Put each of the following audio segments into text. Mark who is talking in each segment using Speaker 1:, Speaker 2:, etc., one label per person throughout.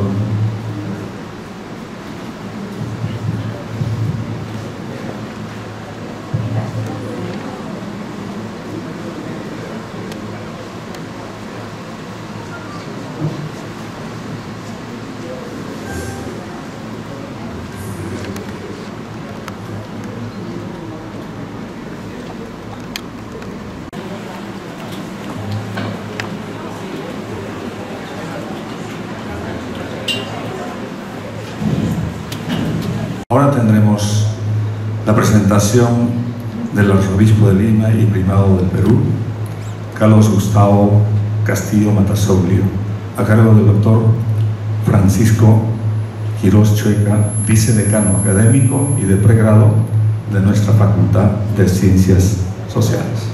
Speaker 1: Ahora tendremos la presentación del arzobispo de Lima y primado del Perú, Carlos Gustavo Castillo Matasoglio, a cargo del doctor Francisco Quirós Chueca, vicedecano académico y de pregrado de nuestra Facultad de Ciencias Sociales.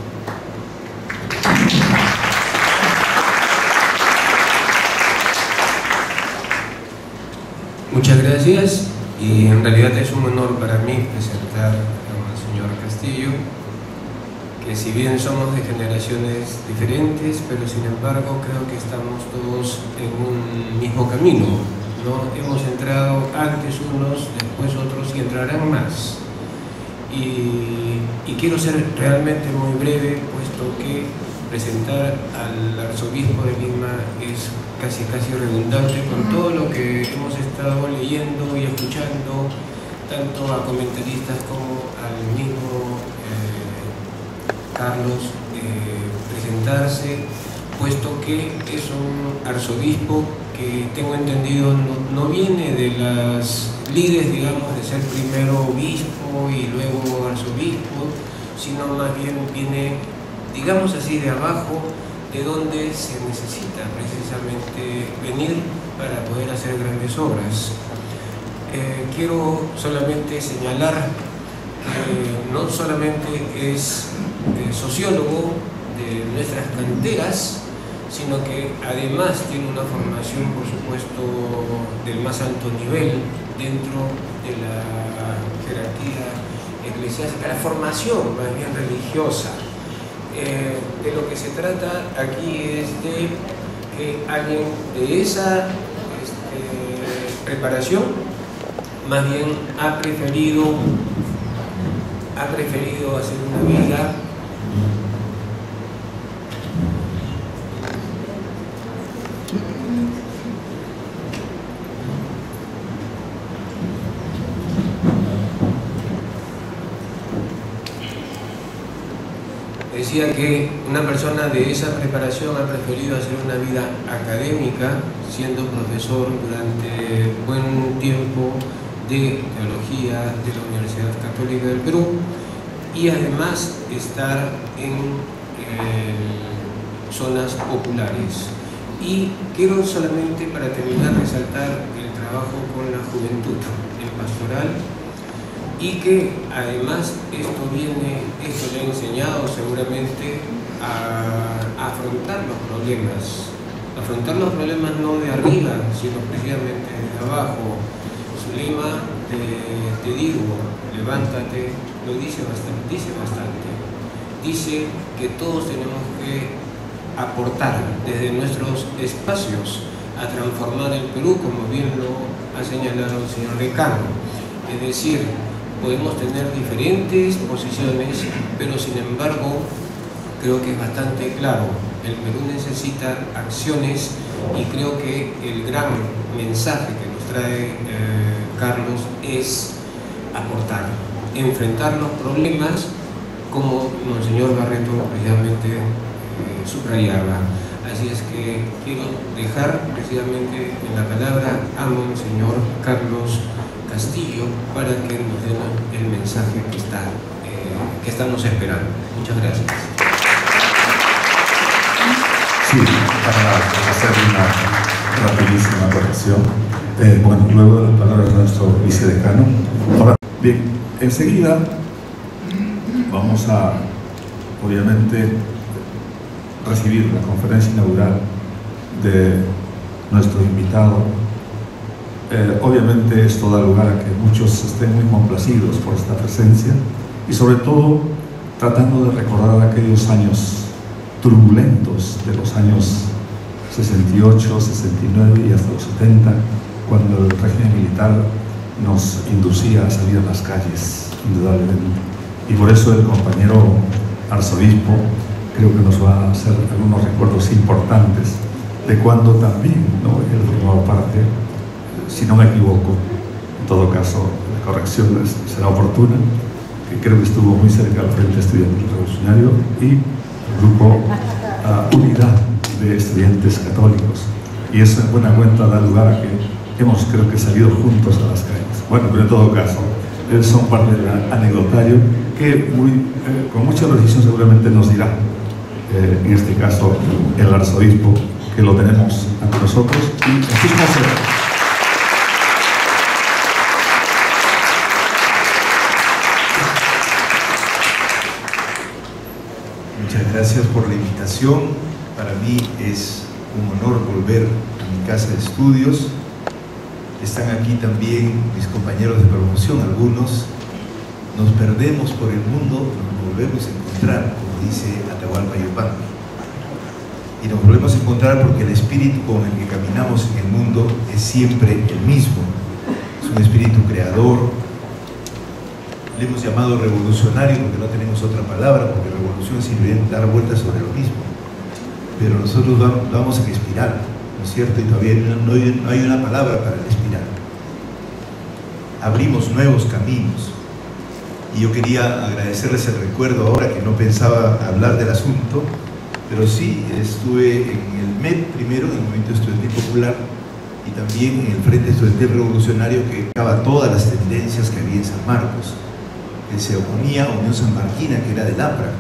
Speaker 2: Muchas gracias. Y en realidad es un honor para mí presentar al señor Castillo, que si bien somos de generaciones diferentes, pero sin embargo creo que estamos todos en un mismo camino, ¿no? Hemos entrado antes unos, después otros y entrarán más. Y quiero ser realmente muy breve, puesto que presentar al arzobispo de Lima es casi redundante con todo lo que hemos estado leyendo y escuchando, tanto a comentaristas como al mismo Carlos presentarse, puesto que es un arzobispo que tengo entendido no viene de las lides, digamos, de ser primero obispo y luego arzobispo, sino más bien viene, digamos así, de abajo, de donde se necesita precisamente venir para poder hacer grandes obras. Quiero solamente señalar que no solamente es sociólogo de nuestras canteras, sino que además tiene una formación, por supuesto, del más alto nivel dentro de la jerarquía eclesiástica, la formación más bien religiosa. De lo que se trata aquí es de que alguien de esa preparación más bien ha preferido hacer una vida decía que una persona de esa preparación ha preferido hacer una vida académica, siendo profesor durante buen tiempo de teología de la Universidad Católica del Perú, y además estar en zonas populares. Y quiero solamente, para terminar, resaltar el trabajo con la juventud, el pastoral, y que además esto le ha enseñado seguramente a afrontar los problemas no de arriba, sino precisamente de abajo. Su lema, te digo, levántate, lo dice bastante. Dice que todos tenemos que aportar desde nuestros espacios a transformar el Perú, como bien lo ha señalado el señor decano. Es decir, podemos tener diferentes posiciones, pero sin embargo creo que es bastante claro, el Perú necesita acciones, y creo que el gran mensaje que nos trae Carlos es aportar, enfrentar los problemas, como Monseñor Barreto precisamente subrayaba. Así es que quiero dejar precisamente en la palabra a Monseñor Carlos Castillo para que nos den el mensaje que estamos esperando. Muchas gracias.
Speaker 1: Sí, para hacer una rapidísima corrección. Bueno, luego de las palabras de nuestro vicedecano. Ahora, bien, enseguida vamos a, obviamente, recibir la conferencia inaugural de nuestro invitado. Obviamente esto da lugar a que muchos estén muy complacidos por esta presencia, y sobre todo tratando de recordar aquellos años turbulentos de los años 68, 69 y hasta los 70, cuando el régimen militar nos inducía a salir a las calles, indudablemente. Y por eso el compañero arzobispo creo que nos va a hacer algunos recuerdos importantes de cuando también, ¿no?, él formaba parte, si no me equivoco, en todo caso la corrección será oportuna, que creo que estuvo muy cerca del Frente Estudiantil Revolucionario y el grupo Unidad de Estudiantes Católicos. Y eso en buena cuenta da lugar a que hemos, creo que, salido juntos a las calles. Bueno, pero en todo caso, son parte del anecdotario que con mucha precisión seguramente nos dirá, en este caso, el arzobispo, que lo tenemos ante nosotros y en sus consejos.
Speaker 3: Muchas gracias por la invitación. Para mí es un honor volver a mi casa de estudios. Están aquí también mis compañeros de promoción, algunos. Nos perdemos por el mundo, nos volvemos a encontrar, como dice Atahualpa Yupanqui. Y nos volvemos a encontrar porque el espíritu con el que caminamos en el mundo es siempre el mismo. Es un espíritu creador. Le hemos llamado revolucionario porque no tenemos otra palabra, porque revolución es simplemente dar vueltas sobre lo mismo. Pero nosotros vamos en espiral, ¿no es cierto? Y todavía no hay una palabra para el espiral. Abrimos nuevos caminos. Y yo quería agradecerles el recuerdo ahora, que no pensaba hablar del asunto, pero sí estuve en el MED primero, en el Movimiento Estudiantil Popular, y también en el Frente Estudiantil Revolucionario, que acaba todas las tendencias que había en San Marcos, que se oponía a Unión San Marquina, que era del APRA.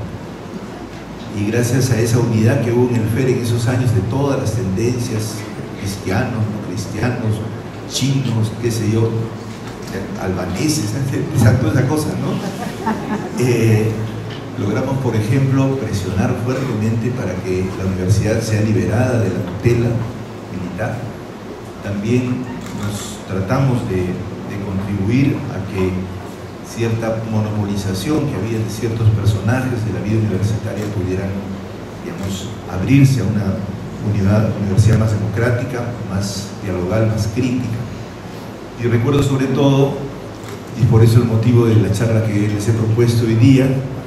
Speaker 3: Y gracias a esa unidad que hubo en el FER en esos años, de todas las tendencias, cristianos, no cristianos, chinos, qué sé yo, albaneses, toda esa cosa, ¿no? Logramos, por ejemplo, presionar fuertemente para que la universidad sea liberada de la tutela militar. También nos tratamos de contribuir a que cierta monopolización que había de ciertos personajes de la vida universitaria pudieran, digamos, abrirse a una universidad más democrática, más dialogal, más crítica. Y recuerdo sobre todo, y por eso el motivo de la charla que les he propuesto hoy día,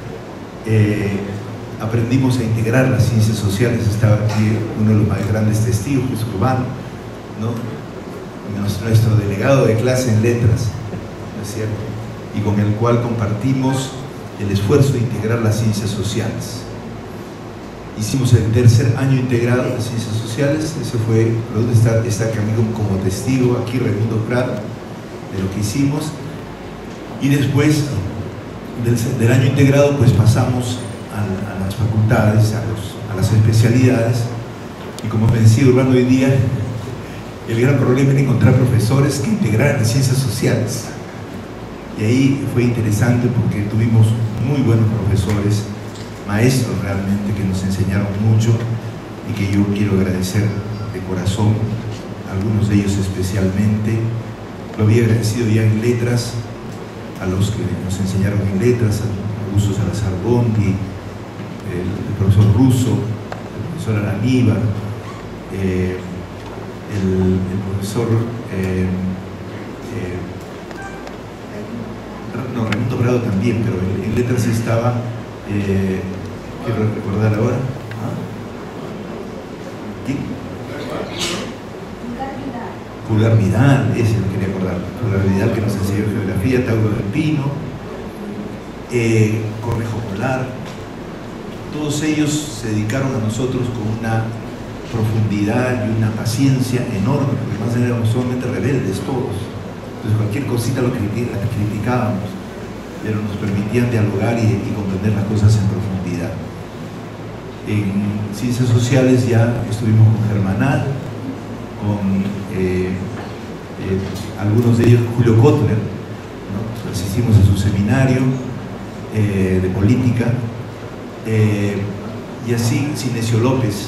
Speaker 3: aprendimos a integrar las ciencias sociales. Estaba aquí uno de los más grandes testigos, que es Urbano, ¿no?, nuestro delegado de clase en letras, ¿no es cierto?, y con el cual compartimos el esfuerzo de integrar las ciencias sociales. Hicimos el tercer año integrado de ciencias sociales. Ese fue, está conmigo como testigo aquí Raimundo Prado de lo que hicimos. Y después del año integrado, pues pasamos a las facultades, a las especialidades, y como me decía Urbano hoy día, el gran problema era encontrar profesores que integraran las ciencias sociales. Y ahí fue interesante porque tuvimos muy buenos profesores, maestros realmente, que nos enseñaron mucho y que yo quiero agradecer de corazón, algunos de ellos especialmente. Lo había agradecido ya en letras, a los que nos enseñaron en letras, a Augusto Salazar Bondi, el profesor Russo, el profesor Araníbar, el profesor Raimundo Prado también, pero en letras estaba, quiero recordar ahora, ¿quién? Pulgar Vidal, ese lo quería acordar, Pulgar Vidal, que nos enseñó geografía, Tauro del Pino, Cornejo Polar. Todos ellos se dedicaron a nosotros con una profundidad y una paciencia enorme, porque más éramos solamente rebeldes todos. Entonces cualquier cosita la criticábamos, pero nos permitían dialogar y comprender las cosas en profundidad. En ciencias sociales ya estuvimos con Germanal, con algunos de ellos, Julio Kotler, ¿no? Asistimos a su seminario de política, y así Sinesio López,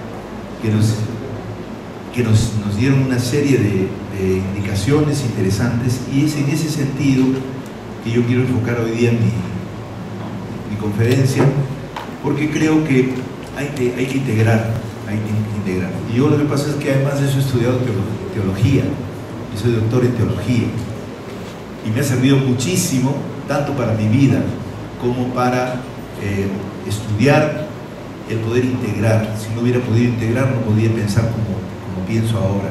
Speaker 3: que nos dieron una serie de indicaciones interesantes, y es en ese sentido que yo quiero enfocar hoy día mi conferencia, porque creo que hay que integrar hay que integrar. Y yo lo que pasa es que además de eso he estudiado teología, yo soy doctor en teología, y me ha servido muchísimo, tanto para mi vida como para estudiar el poder integrar. Si no hubiera podido integrar, no podía pensar como pienso ahora.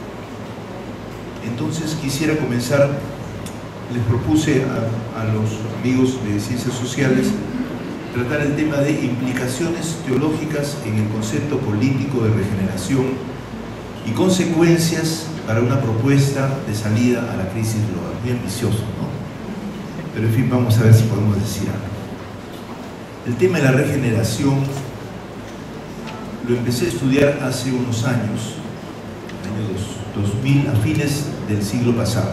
Speaker 3: Entonces quisiera comenzar, les propuse a los amigos de Ciencias Sociales tratar el tema de implicaciones teológicas en el concepto político de regeneración y consecuencias para una propuesta de salida a la crisis global. Muy ambicioso, ¿no? Pero en fin, vamos a ver si podemos decir algo. El tema de la regeneración lo empecé a estudiar hace unos años, año 2000, a fines del siglo pasado.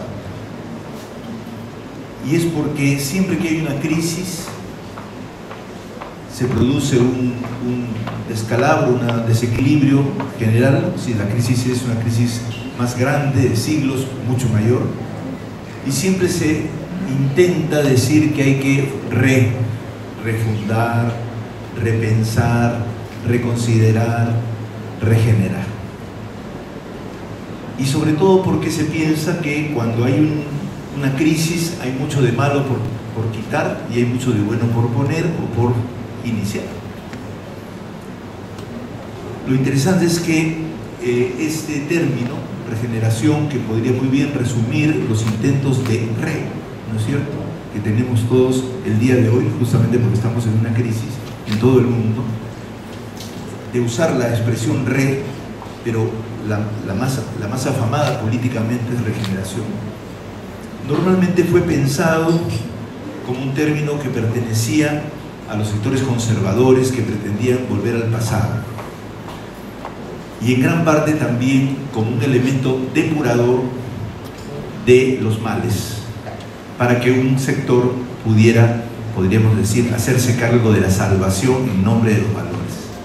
Speaker 3: Y es porque siempre que hay una crisis se produce un descalabro, un desequilibrio general. Si la crisis es una crisis más grande, de siglos, mucho mayor, y siempre se intenta decir que hay que refundar, repensar, reconsiderar, regenerar. Y sobre todo porque se piensa que cuando hay una crisis hay mucho de malo por quitar y hay mucho de bueno por poner o por iniciar. Lo interesante es que este término, regeneración, que podría muy bien resumir los intentos de ¿no es cierto?, que tenemos todos el día de hoy, justamente porque estamos en una crisis en todo el mundo, de usar la expresión pero la más afamada políticamente es regeneración. Normalmente fue pensado como un término que pertenecía a los sectores conservadores que pretendían volver al pasado, y en gran parte también como un elemento depurador de los males, para que un sector pudiera, podríamos decir, hacerse cargo de la salvación en nombre de los valores.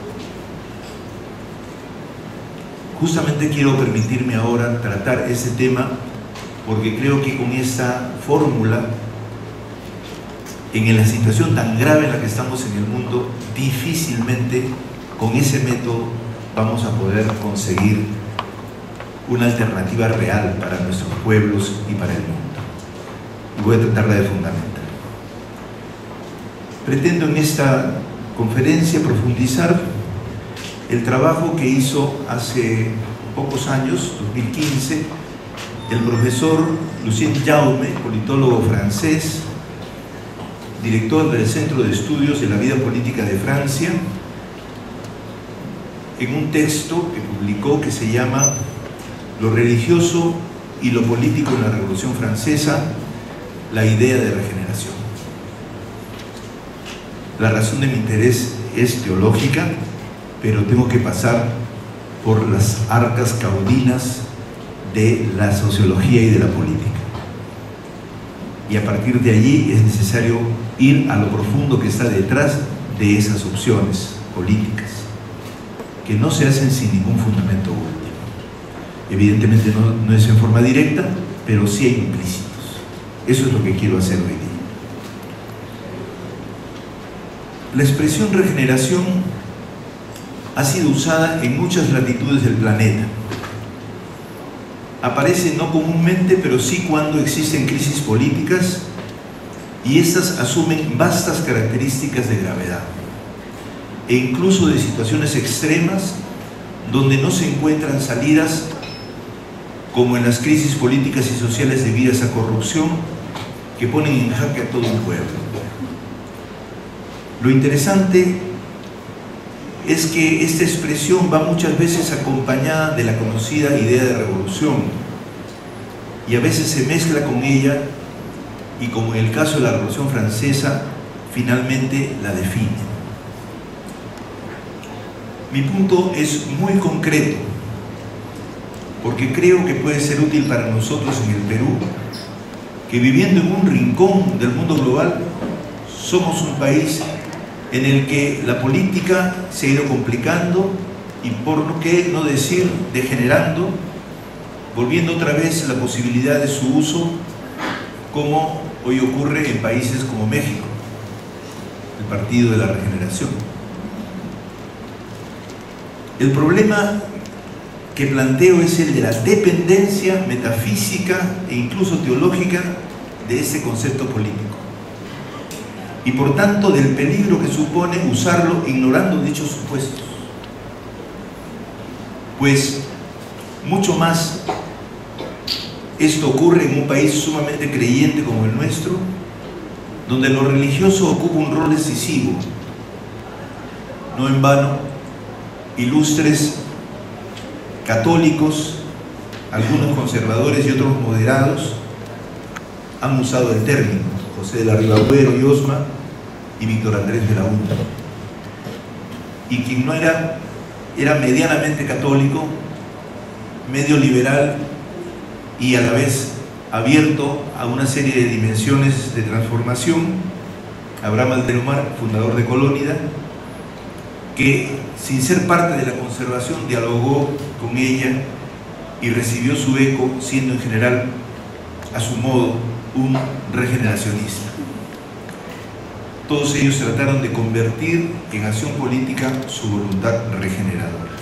Speaker 3: Justamente quiero permitirme ahora tratar ese tema porque creo que con esta fórmula, en la situación tan grave en la que estamos en el mundo, difícilmente con ese método vamos a poder conseguir una alternativa real para nuestros pueblos y para el mundo. Y voy a tratarla de fundamental. Pretendo en esta conferencia profundizar el trabajo que hizo hace pocos años, 2015, el profesor Lucien Jaume, politólogo francés, director del Centro de Estudios de la Vida Política de Francia, en un texto que publicó que se llama Lo religioso y lo político en la Revolución Francesa, la idea de regeneración. La razón de mi interés es teológica, pero tengo que pasar por las arcas caudinas de la sociología y de la política. Y a partir de allí es necesario ir a lo profundo que está detrás de esas opciones políticas, que no se hacen sin ningún fundamento último. Evidentemente no es en forma directa, pero sí hay implícitos. Eso es lo que quiero hacer hoy día. La expresión regeneración ha sido usada en muchas latitudes del planeta. Aparece no comúnmente, pero sí cuando existen crisis políticas y estas asumen vastas características de gravedad e incluso de situaciones extremas donde no se encuentran salidas, como en las crisis políticas y sociales debidas a corrupción que ponen en jaque a todo un pueblo. Lo interesante es que esta expresión va muchas veces acompañada de la conocida idea de revolución y a veces se mezcla con ella y, como en el caso de la Revolución Francesa, finalmente la define. Mi punto es muy concreto porque creo que puede ser útil para nosotros en el Perú, que viviendo en un rincón del mundo global somos un país en el que la política se ha ido complicando y, por qué no decir, degenerando, volviendo otra vez la posibilidad de su uso, como hoy ocurre en países como México, el Partido de la Regeneración. El problema que planteo es el de la dependencia metafísica e incluso teológica de ese concepto político, y por tanto del peligro que supone usarlo ignorando dichos supuestos. Pues mucho más esto ocurre en un país sumamente creyente como el nuestro, donde lo religioso ocupa un rol decisivo. No en vano, ilustres católicos, algunos conservadores y otros moderados, han usado el término. José de la Ribabuero y Osma y Víctor Andrés Belaúnde. Y quien no era medianamente católico, medio liberal y a la vez abierto a una serie de dimensiones de transformación, Abraham Alderomar, fundador de Colónida, que sin ser parte de la conservación dialogó con ella y recibió su eco, siendo en general, a su modo, un regeneracionista. Todos ellos trataron de convertir en acción política su voluntad regeneradora.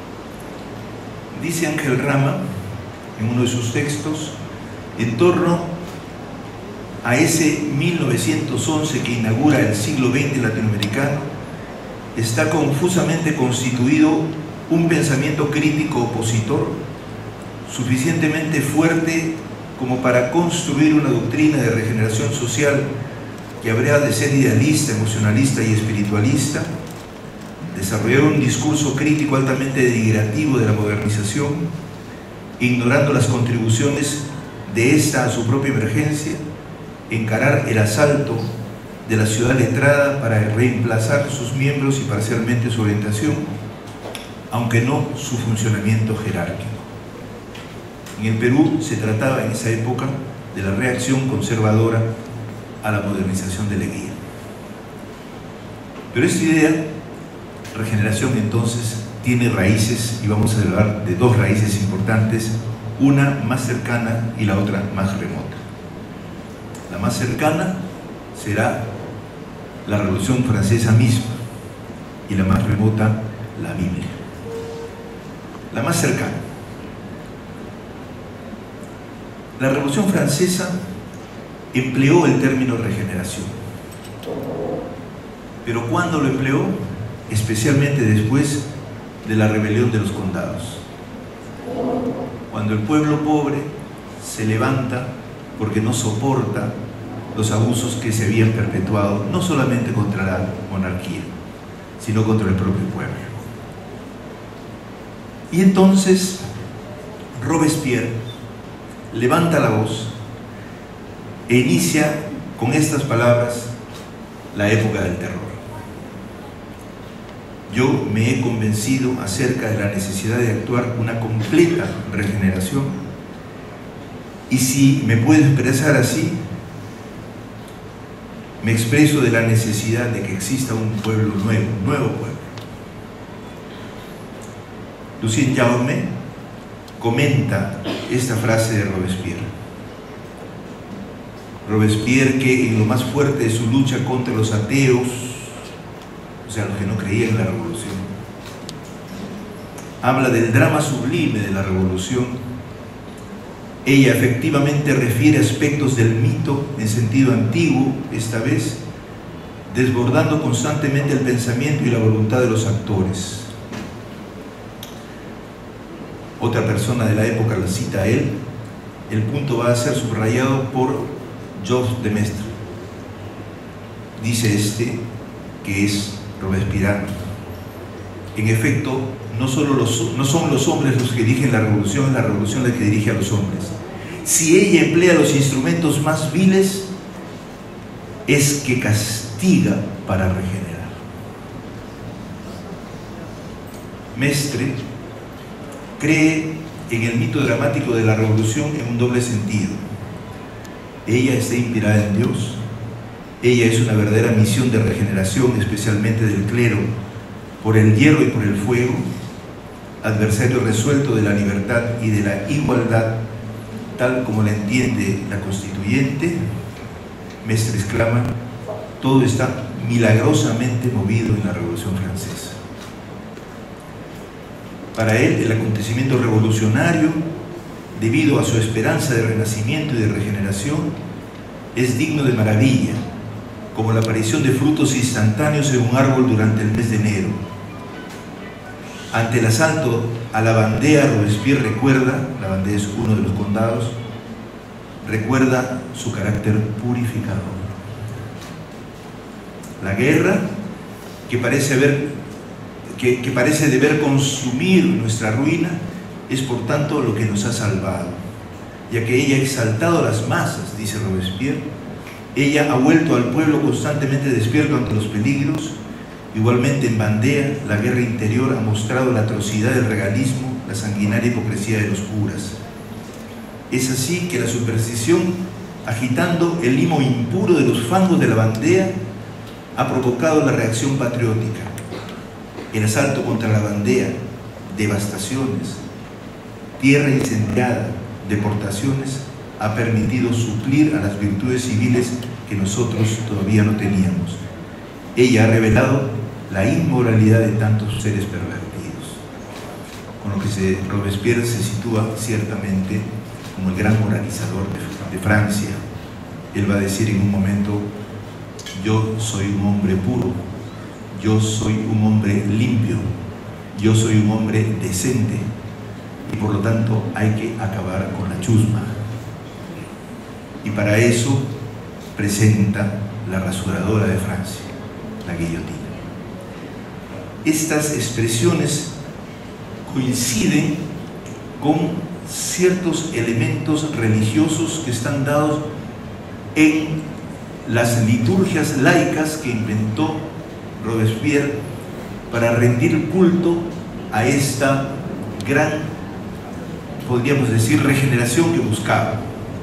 Speaker 3: Dice Ángel Rama, en uno de sus textos, en torno a ese 1911 que inaugura el siglo XX latinoamericano, está confusamente constituido un pensamiento crítico opositor suficientemente fuerte como para construir una doctrina de regeneración social que habría de ser idealista, emocionalista y espiritualista, desarrollar un discurso crítico altamente denigrativo de la modernización, ignorando las contribuciones de esta a su propia emergencia, encarar el asalto de la ciudad letrada para reemplazar sus miembros y parcialmente su orientación, aunque no su funcionamiento jerárquico. En el Perú se trataba en esa época de la reacción conservadora a la modernización de Leguía. Pero esta idea, regeneración, entonces, tiene raíces, y vamos a hablar de dos raíces importantes, una más cercana y la otra más remota. La más cercana será la Revolución Francesa misma, y la más remota, la Biblia. La más cercana. La Revolución Francesa empleó el término regeneración. Pero ¿cuándo lo empleó? Especialmente después de la rebelión de los condados. Cuando el pueblo pobre se levanta porque no soporta los abusos que se habían perpetuado, no solamente contra la monarquía, sino contra el propio pueblo. Y entonces Robespierre levanta la voz e inicia con estas palabras la época del terror. Yo me he convencido acerca de la necesidad de actuar una completa regeneración, y si me puedo expresar así, me expreso de la necesidad de que exista un pueblo nuevo, un nuevo pueblo. Lucien Jaume comenta esta frase de Robespierre. Robespierre, que en lo más fuerte de su lucha contra los ateos, o sea, los que no creían en la revolución, habla del drama sublime de la revolución. Ella efectivamente refiere aspectos del mito en sentido antiguo, esta vez, desbordando constantemente el pensamiento y la voluntad de los actores. Otra persona de la época la cita a él. El punto va a ser subrayado por Georges de Maistre. Dice este, que es robespierriano: en efecto, no son los hombres los que dirigen la revolución, es la revolución la que dirige a los hombres. Si ella emplea los instrumentos más viles, es que castiga para regenerar. Maistre cree en el mito dramático de la revolución en un doble sentido. Ella está inspirada en Dios. Ella es una verdadera misión de regeneración, especialmente del clero, por el hierro y por el fuego, adversario resuelto de la libertad y de la igualdad, tal como la entiende la constituyente. Maistre exclama: todo está milagrosamente movido en la Revolución Francesa. Para él, el acontecimiento revolucionario, debido a su esperanza de renacimiento y de regeneración, es digno de maravilla, como la aparición de frutos instantáneos en un árbol durante el mes de enero. Ante el asalto a la Vendée, Robespierre recuerda, la Vendée es uno de los condados, recuerda su carácter purificador. La guerra, que parece deber consumir nuestra ruina, es por tanto lo que nos ha salvado, ya que ella ha exaltado a las masas, dice Robespierre. Ella ha vuelto al pueblo constantemente despierto ante los peligros. Igualmente en Vendée, la guerra interior ha mostrado la atrocidad del regalismo, la sanguinaria hipocresía de los curas. Es así que la superstición, agitando el limo impuro de los fangos de la Vendée, ha provocado la reacción patriótica. El asalto contra la Vendée, devastaciones, tierra incendiada, deportaciones, ha permitido suplir a las virtudes civiles que nosotros todavía no teníamos. Ella ha revelado la inmoralidad de tantos seres pervertidos, con lo que Robespierre se sitúa ciertamente como el gran moralizador de Francia. Él va a decir en un momento: yo soy un hombre puro, yo soy un hombre limpio, yo soy un hombre decente, y por lo tanto hay que acabar con la chusma. Y para eso presenta la rasuradora de Francia, la guillotina. Estas expresiones coinciden con ciertos elementos religiosos que están dados en las liturgias laicas que inventó Robespierre para rendir culto a esta gran, podríamos decir, regeneración que buscaba.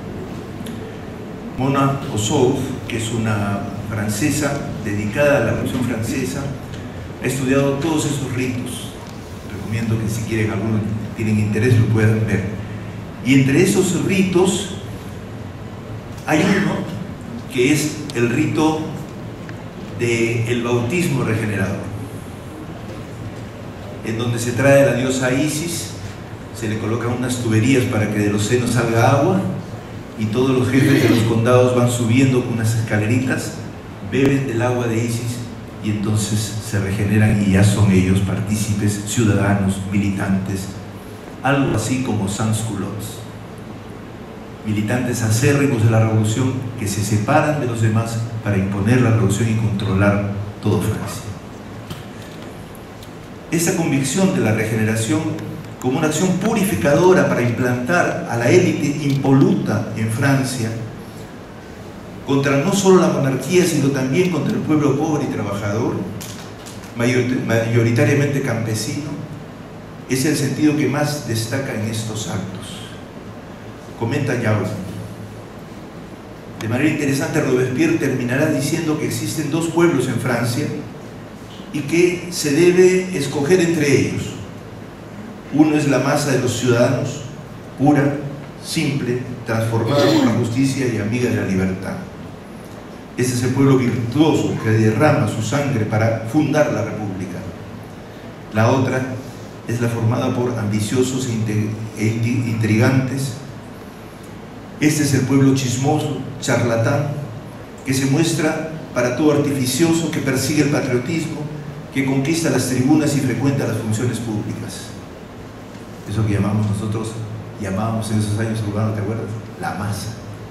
Speaker 3: Mona Ossouf, que es una francesa dedicada a la Revolución Francesa, ha estudiado todos esos ritos. Recomiendo que si quieren, algunos tienen interés, lo puedan ver. Y entre esos ritos hay uno que es el rito del bautismo regenerador, en donde se trae a la diosa Isis, se le colocan unas tuberías para que de los senos salga agua, y todos los jefes de los condados van subiendo con unas escaleritas, beben del agua de Isis y entonces se regeneran y ya son ellos partícipes, ciudadanos, militantes, algo así como sans-culottes, militantes acérrimos de la revolución que se separan de los demás para imponer la revolución y controlar todo Francia. Esa convicción de la regeneración como una acción purificadora para implantar a la élite impoluta en Francia contra no solo la monarquía, sino también contra el pueblo pobre y trabajador, mayoritariamente campesino, es el sentido que más destaca en estos actos. Comenta Yaourt. De manera interesante, Robespierre terminará diciendo que existen dos pueblos en Francia y que se debe escoger entre ellos. Uno es la masa de los ciudadanos, pura, simple, transformada por la justicia y amiga de la libertad. Este es el pueblo virtuoso que derrama su sangre para fundar la república. La otra es la formada por ambiciosos e intrigantes. Este es el pueblo chismoso, charlatán, que se muestra para todo artificioso, que persigue el patriotismo, que conquista las tribunas y frecuenta las funciones públicas. Eso que llamábamos en esos años urbanos, ¿te acuerdas? La masa.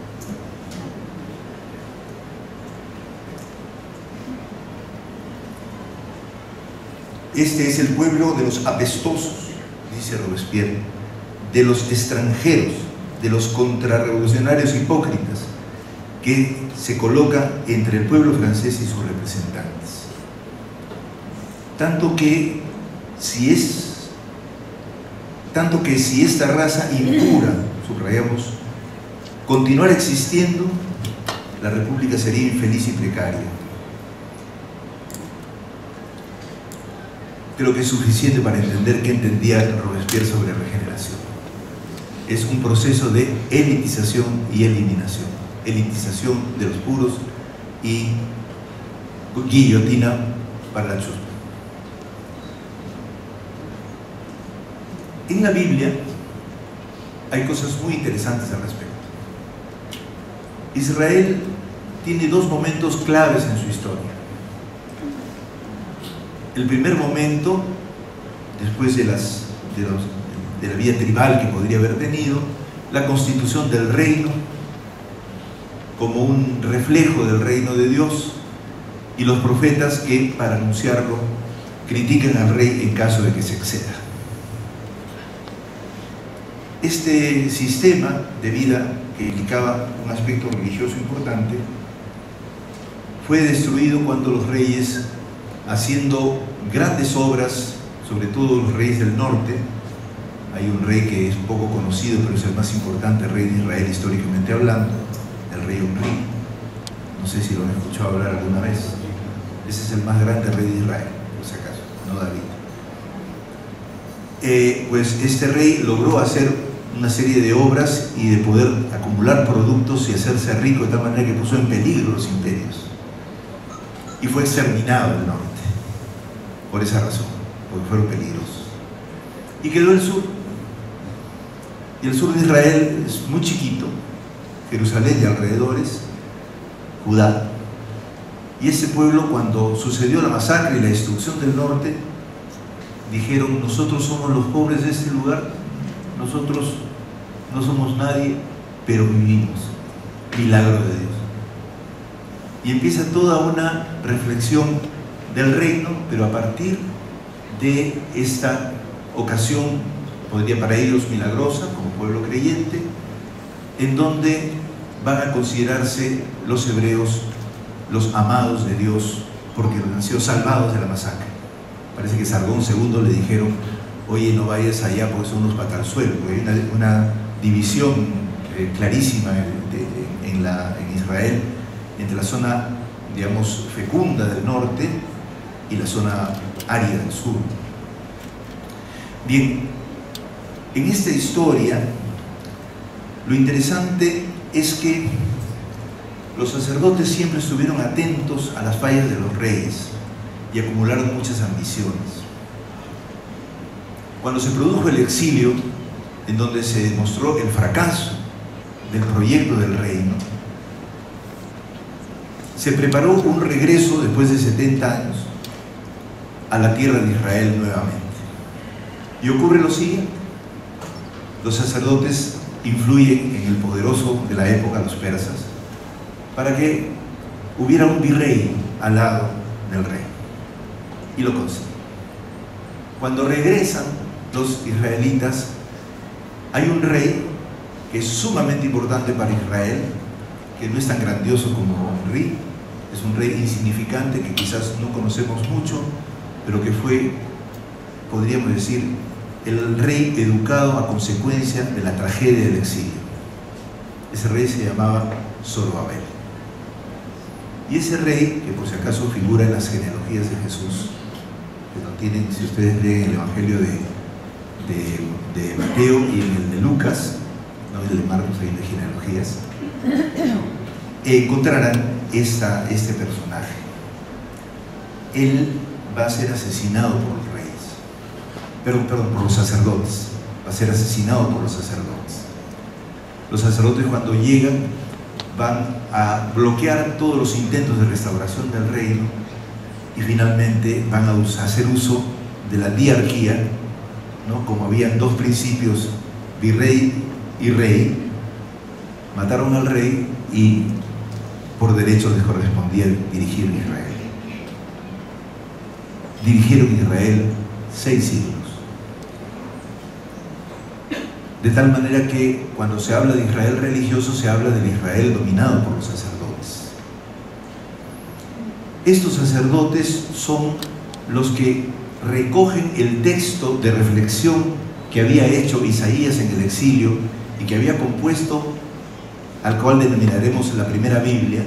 Speaker 3: Este es el pueblo de los apestosos, dice Robespierre, de los extranjeros, de los contrarrevolucionarios hipócritas, que se coloca entre el pueblo francés y sus representantes. Tanto que si esta raza impura, subrayamos, continuara existiendo, la república sería infeliz y precaria. Creo que es suficiente para entender qué entendía Robespierre sobre regeneración. Es un proceso de elitización y eliminación. Elitización de los puros y guillotina para la chusma. En la Biblia hay cosas muy interesantes al respecto. Israel tiene dos momentos claves en su historia. El primer momento, después de la vida tribal que podría haber tenido, la constitución del reino como un reflejo del reino de Dios, y los profetas que, para anunciarlo, critican al rey en caso de que se exceda. Este sistema de vida, que implicaba un aspecto religioso importante, fue destruido cuando los reyes, haciendo grandes obras, sobre todo los reyes del norte, hay un rey que es poco conocido, pero es el más importante rey de Israel históricamente hablando, el rey Omri. No sé si lo han escuchado hablar alguna vez. Ese es el más grande rey de Israel, por si acaso, no David. Pues este rey logró hacer una serie de obras y de poder acumular productos y hacerse rico de tal manera que puso en peligro los imperios. Y fue exterminado el norte, por esa razón, porque fueron peligrosos. Y quedó el sur. Y el sur de Israel es muy chiquito, Jerusalén y alrededores, Judá. Y ese pueblo, cuando sucedió la masacre y la destrucción del norte, dijeron: nosotros somos los pobres de este lugar, nosotros no somos nadie, pero vivimos. Milagro de Dios. Y empieza toda una reflexión del reino, pero a partir de esta ocasión, podría para ellos milagrosa, como pueblo creyente, en donde van a considerarse los hebreos los amados de Dios, porque han sido salvados de la masacre. Parece que Sargón II le dijeron: oye, no vayas allá porque son unos patalzuelos, porque hay una división clarísima en Israel entre la zona, digamos, fecunda del norte y la zona árida del sur. Bien, en esta historia lo interesante es que los sacerdotes siempre estuvieron atentos a las fallas de los reyes y acumularon muchas ambiciones. Cuando se produjo el exilio, en donde se demostró el fracaso del proyecto del reino, se preparó un regreso después de 70 años a la tierra de Israel nuevamente. Y ocurre lo siguiente: los sacerdotes influyen en el poderoso de la época, los persas, para que hubiera un virrey al lado del rey, y lo consiguen. Cuando regresan los israelitas, hay un rey que es sumamente importante para Israel, que no es tan grandioso como Omri, es un rey insignificante que quizás no conocemos mucho, pero que fue, podríamos decir, el rey educado a consecuencia de la tragedia del exilio. Ese rey se llamaba Zorobabel. Y ese rey, que por si acaso figura en las genealogías de Jesús, que lo tienen, si ustedes leen el Evangelio de Mateo y en el de Lucas, no el de Marcos, hay de genealogías, encontrarán este personaje. Él va a ser asesinado por los reyes, por los sacerdotes, va a ser asesinado por los sacerdotes. Los sacerdotes, cuando llegan, van a bloquear todos los intentos de restauración del reino y finalmente van a hacer uso de la diarquía, ¿no? Como habían dos principios, virrey y rey, mataron al rey y por derecho les correspondía dirigir Israel. Dirigieron Israel 6 siglos. De tal manera que cuando se habla de Israel religioso, se habla del Israel dominado por los sacerdotes. Estos sacerdotes son los que recogen el texto de reflexión que había hecho Isaías en el exilio y que había compuesto, al cual denominaremos la primera Biblia.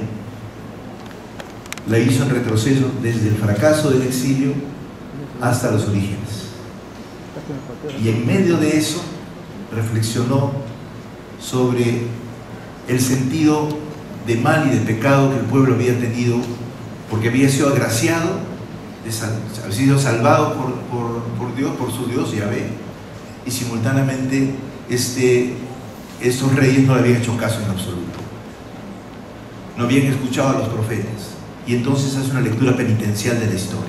Speaker 3: La hizo en retroceso desde el fracaso del exilio hasta los orígenes. Y en medio de eso reflexionó sobre el sentido de mal y de pecado que el pueblo había tenido, porque había sido agraciado, había sido salvado por Dios, por su Dios Yahvé, y simultáneamente estos reyes no le habían hecho caso en absoluto. No habían escuchado a los profetas. Y entonces hace una lectura penitencial de la historia.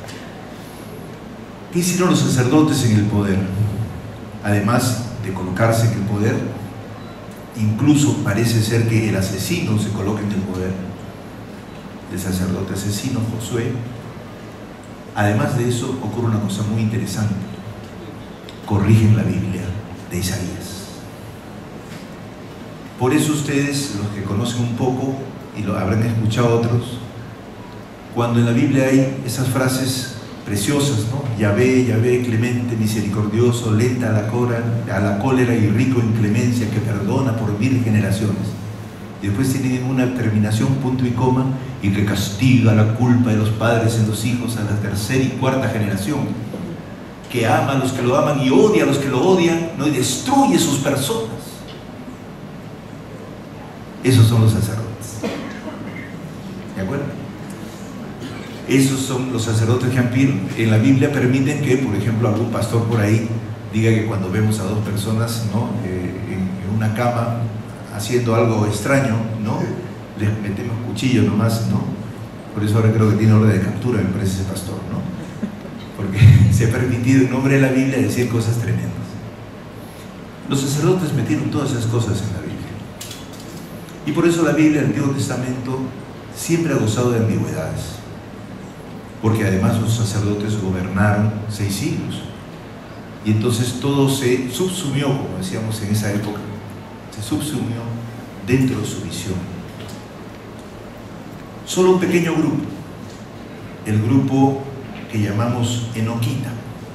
Speaker 3: ¿Qué hicieron los sacerdotes en el poder? Además de colocarse en el poder, incluso parece ser que el asesino se coloca en el poder, el sacerdote asesino Josué. Además de eso, ocurre una cosa muy interesante: corrigen la Biblia de Isaías. Por eso ustedes, los que conocen un poco y lo habrán escuchado otros, cuando en la Biblia hay esas frases preciosas, ¿no? Yahvé, Yahvé, clemente, misericordioso, lento a la cólera y rico en clemencia, que perdona por 1000 generaciones. Y después tienen una terminación, punto y coma, y que castiga la culpa de los padres en los hijos a la 3ª y 4ª generación, que ama a los que lo aman y odia a los que lo odian, ¿no? Y destruye sus personas. Esos son los sacerdotes. ¿De acuerdo? Esos son los sacerdotes que en la Biblia permiten que, por ejemplo, algún pastor por ahí diga que cuando vemos a 2 personas, ¿no? en una cama haciendo algo extraño, ¿no? Les metemos cuchillo nomás, ¿no? Por eso ahora creo que tiene orden de captura, me parece, ese pastor, ¿no? Porque se ha permitido en nombre de la Biblia decir cosas tremendas. Los sacerdotes metieron todas esas cosas en la Biblia. Y por eso la Biblia, el Antiguo Testamento, siempre ha gozado de ambigüedades. Porque además los sacerdotes gobernaron 6 siglos. Y entonces todo se subsumió, como decíamos en esa época, se subsumió dentro de su visión. Solo un pequeño grupo, el grupo que llamamos enoquita,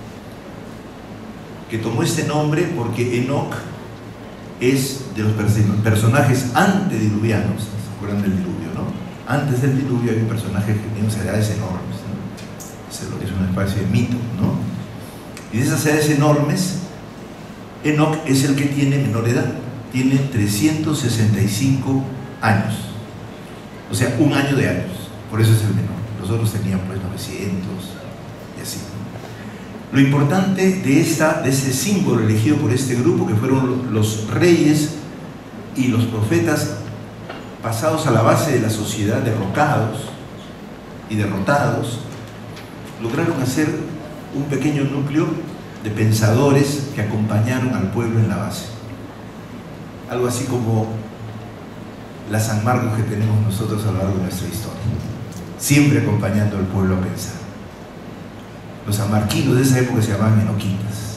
Speaker 3: que tomó este nombre porque Enoc es de los personajes antediluvianos. ¿Se acuerdan del diluvio, no? Antes del diluvio hay un personaje que tiene unas edades enormes, ¿no? Es una especie de mito, ¿no? Y de esas edades enormes, Enoc es el que tiene menor edad, tiene 365 años, o sea, 1 año de años, por eso es el menor. Los otros tenían pues 900 y así. Lo importante de ese símbolo elegido por este grupo, que fueron los reyes y los profetas pasados a la base de la sociedad, derrocados y derrotados, lograron hacer un pequeño núcleo de pensadores que acompañaron al pueblo en la base. Algo así como la San Marcos que tenemos nosotros a lo largo de nuestra historia, siempre acompañando al pueblo a pensar. Los sanmarquinos de esa época se llamaban enoquitas.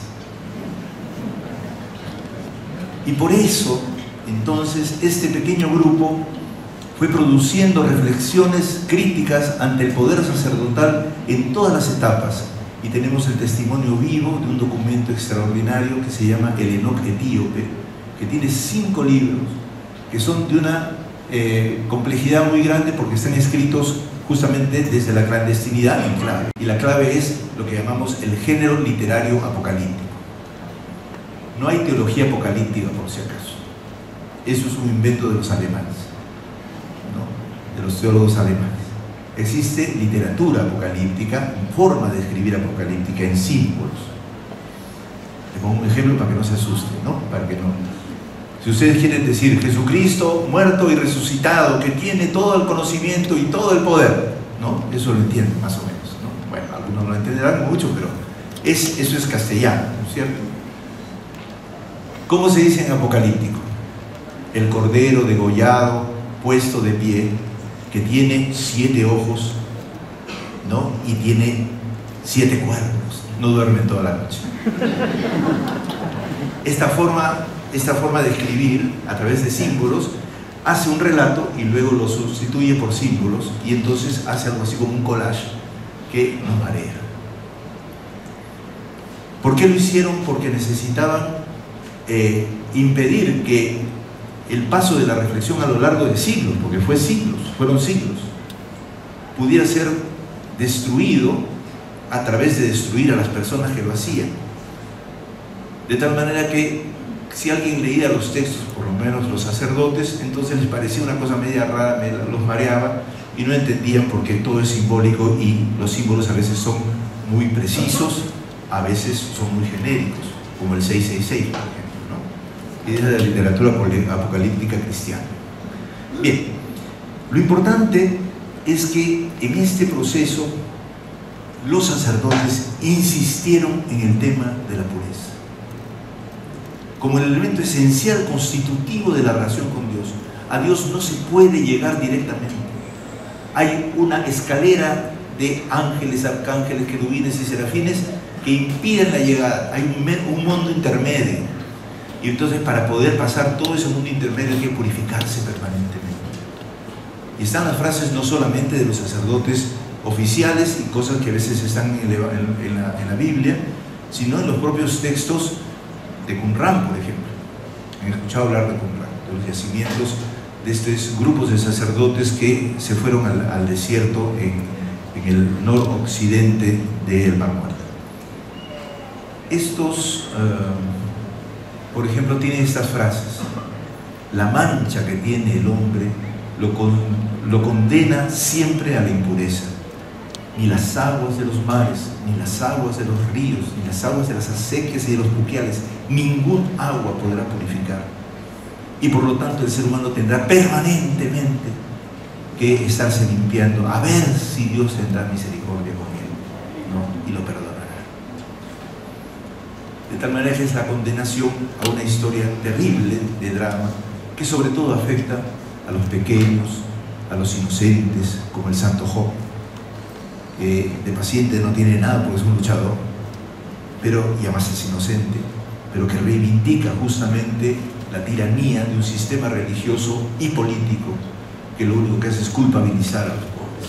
Speaker 3: Y por eso, entonces, este pequeño grupo fue produciendo reflexiones críticas ante el poder sacerdotal en todas las etapas. Y tenemos el testimonio vivo de un documento extraordinario que se llama el Enoc Etíope, que tiene 5 libros, que son de una complejidad muy grande porque están escritos justamente desde la clandestinidad en clave. Y la clave es lo que llamamos el género literario apocalíptico. No hay teología apocalíptica, por si acaso. Eso es un invento de los alemanes, ¿no? De los teólogos alemanes. Existe literatura apocalíptica, forma de escribir apocalíptica en símbolos. Les pongo un ejemplo para que no se asusten, ¿no? Para que no. Si ustedes quieren decir Jesucristo muerto y resucitado, que tiene todo el conocimiento y todo el poder, ¿no? Eso lo entienden más o menos, ¿no? Bueno, algunos no lo entenderán mucho, pero eso es castellano, ¿no es cierto? ¿Cómo se dice en apocalíptico? El cordero degollado, puesto de pie, que tiene 7 ojos, ¿no? Y tiene 7 cuernos, no duerme toda la noche. Esta forma de escribir a través de símbolos hace un relato y luego lo sustituye por símbolos, y entonces hace algo así como un collage que nos marea. ¿Por qué lo hicieron? Porque necesitaban impedir que el paso de la reflexión a lo largo de siglos, porque fueron siglos, pudiera ser destruido a través de destruir a las personas que lo hacían. De tal manera que si alguien leía los textos, por lo menos los sacerdotes, entonces les parecía una cosa media rara, los mareaba y no entendían por qué todo es simbólico, y los símbolos a veces son muy precisos, a veces son muy genéricos, como el 666, por ejemplo, ¿no? Es de la literatura apocalíptica cristiana. Bien, lo importante es que en este proceso los sacerdotes insistieron en el tema de la pureza como el elemento esencial constitutivo de la relación con Dios. A Dios no se puede llegar directamente. Hay una escalera de ángeles, arcángeles, querubines y serafines que impiden la llegada. Hay un mundo intermedio. Y entonces, para poder pasar todo ese mundo intermedio hay que purificarse permanentemente. Y están las frases no solamente de los sacerdotes oficiales y cosas que a veces están en la Biblia, sino en los propios textos de Qumran, por ejemplo. Han escuchado hablar de Qumran, de los yacimientos de estos grupos de sacerdotes que se fueron al desierto en el noroccidente del Mar Muerto. Estos, por ejemplo, tienen estas frases: la mancha que tiene el hombre lo condena siempre a la impureza. Ni las aguas de los mares, ni las aguas de los ríos, ni las aguas de las acequias y de los buquiales, ningún agua podrá purificar. Y por lo tanto el ser humano tendrá permanentemente que estarse limpiando, a ver si Dios tendrá misericordia con él, ¿no? Y lo perdonará. De tal manera que es la condenación a una historia terrible de drama, que sobre todo afecta a los pequeños, a los inocentes, como el santo Job, que de paciente no tiene nada porque es un luchador, y además es inocente, pero que reivindica justamente la tiranía de un sistema religioso y político que lo único que hace es culpabilizar a los pobres.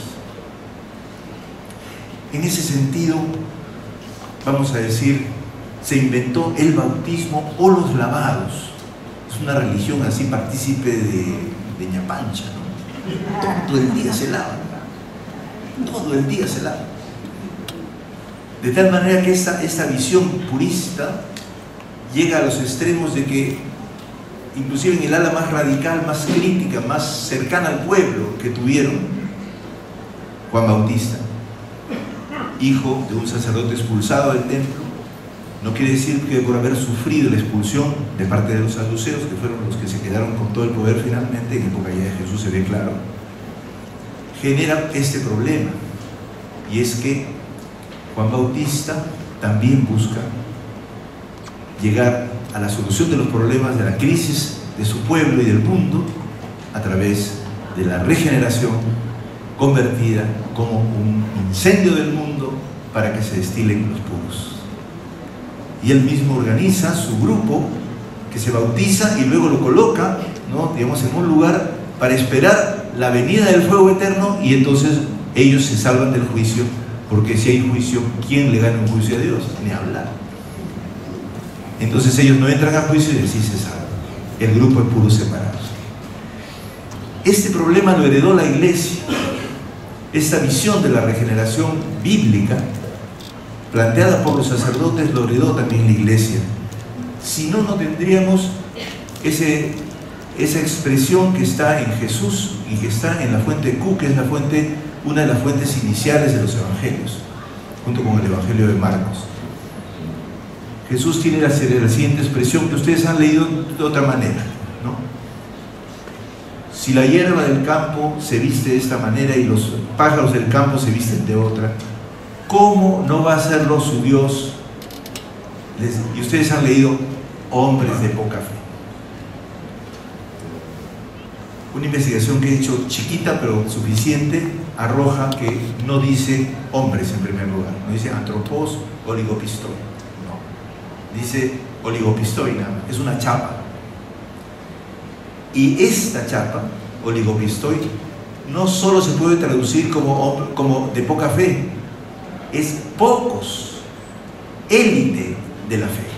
Speaker 3: En ese sentido, vamos a decir, se inventó el bautismo o los lavados. Es una religión así partícipe de ñapancha, ¿no? Todo el día se lava. Todo el día se lava. De tal manera que esta visión purista llega a los extremos de que, inclusive en el ala más radical, más crítica, más cercana al pueblo que tuvieron, Juan Bautista, hijo de un sacerdote expulsado del templo, no quiere decir que por haber sufrido la expulsión de parte de los saduceos, que fueron los que se quedaron con todo el poder finalmente, en época ya de Jesús se ve claro, genera este problema, y es que Juan Bautista también busca llegar a la solución de los problemas de la crisis de su pueblo y del mundo a través de la regeneración convertida como un incendio del mundo para que se destilen los puros. Y él mismo organiza su grupo que se bautiza y luego lo coloca, ¿no?, digamos, en un lugar para esperar la venida del fuego eterno, y entonces ellos se salvan del juicio, porque si hay juicio, ¿quién le gana un juicio a Dios? Ni hablar. Entonces ellos no entran a juicio y así se salvan. El grupo es puros separados. Este problema lo heredó la Iglesia. Esta visión de la regeneración bíblica, planteada por los sacerdotes, lo heredó también la Iglesia. Si no, no tendríamos esa expresión que está en Jesús y que está en la fuente de Q, que es una de las fuentes iniciales de los evangelios, junto con el evangelio de Marcos. Jesús tiene la siguiente expresión que ustedes han leído de otra manera, ¿no? Si la hierba del campo se viste de esta manera y los pájaros del campo se visten de otra, ¿cómo no va a serlo su Dios? Y ustedes han leído hombres de poca fe. Una investigación que he hecho chiquita pero suficiente arroja que no dice hombres en primer lugar, no dice antropos, oligopistoi, no, dice oligopistoi nada más, es una chapa. Y esta chapa, oligopistoi, no solo se puede traducir como de poca fe, es pocos, élite de la fe.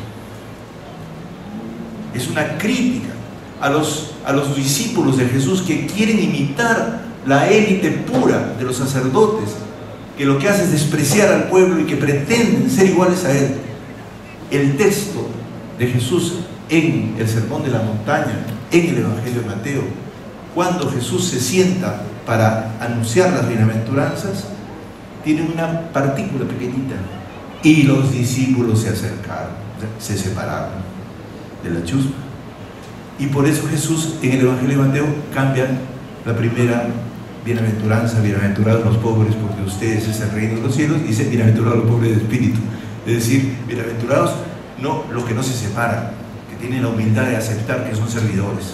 Speaker 3: Es una crítica a los discípulos de Jesús que quieren imitar la élite pura de los sacerdotes, que lo que hace es despreciar al pueblo y que pretenden ser iguales a él. El texto de Jesús en el Sermón de la Montaña, en el Evangelio de Mateo, cuando Jesús se sienta para anunciar las bienaventuranzas, tiene una partícula pequeñita: y los discípulos se acercaron. se separaron de la chusma. Y por eso Jesús en el Evangelio de Mateo cambia la primera bienaventuranza: bienaventurados los pobres, porque de ustedes es el reino de los cielos. Dice bienaventurados los pobres de espíritu, es decir, bienaventurados no los que no se separan, que tienen la humildad de aceptar que son servidores.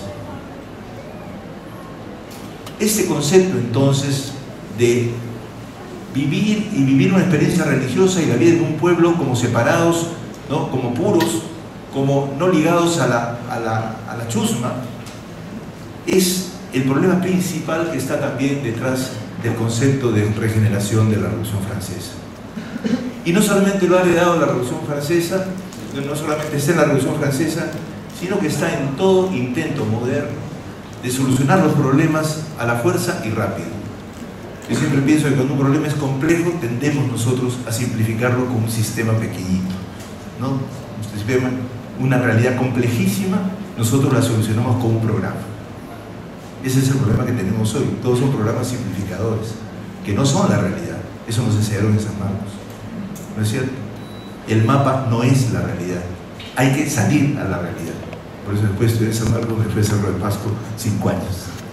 Speaker 3: Este concepto entonces de vivir una experiencia religiosa y la vida en un pueblo como separados, ¿no?, como puros, como no ligados a la chusma, es el problema principal que está también detrás del concepto de regeneración de la Revolución Francesa. Y no solamente lo ha heredado la Revolución Francesa, no solamente está en la Revolución Francesa, sino que está en todo intento moderno de solucionar los problemas a la fuerza y rápido. Yo siempre pienso que cuando un problema es complejo, tendemos nosotros a simplificarlo con un sistema pequeñito, ¿no? Ustedes ven una realidad complejísima, nosotros la solucionamos con un programa. Ese es el problema que tenemos hoy. Todos son programas simplificadores, que no son la realidad. Eso nos enseñaron en San Marcos, ¿no es cierto? El mapa no es la realidad. Hay que salir a la realidad. Por eso después estudié en San Marcos, me fui a Cerro de Pasco 5 años.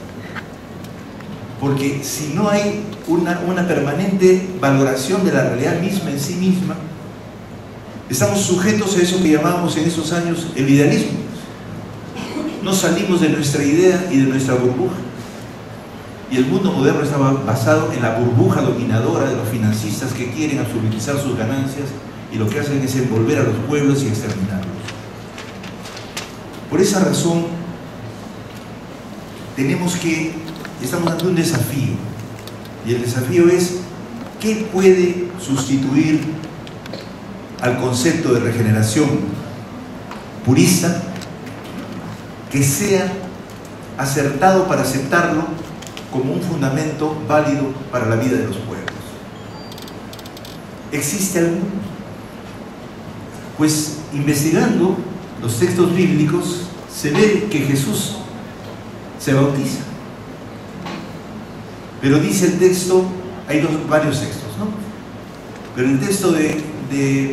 Speaker 3: Porque si no hay una permanente valoración de la realidad misma en sí misma, estamos sujetos a eso que llamábamos en esos años el idealismo. No salimos de nuestra idea y de nuestra burbuja. Y el mundo moderno estaba basado en la burbuja dominadora de los financistas que quieren absolutizar sus ganancias y lo que hacen es envolver a los pueblos y exterminarlos. Por esa razón, estamos ante un desafío. Y el desafío es: ¿qué puede sustituir al concepto de regeneración purista que sea acertado para aceptarlo como un fundamento válido para la vida de los pueblos? ¿Existe alguno? Pues investigando los textos bíblicos se ve que Jesús se bautiza. Pero dice el texto, hay varios textos, ¿no? Pero el texto de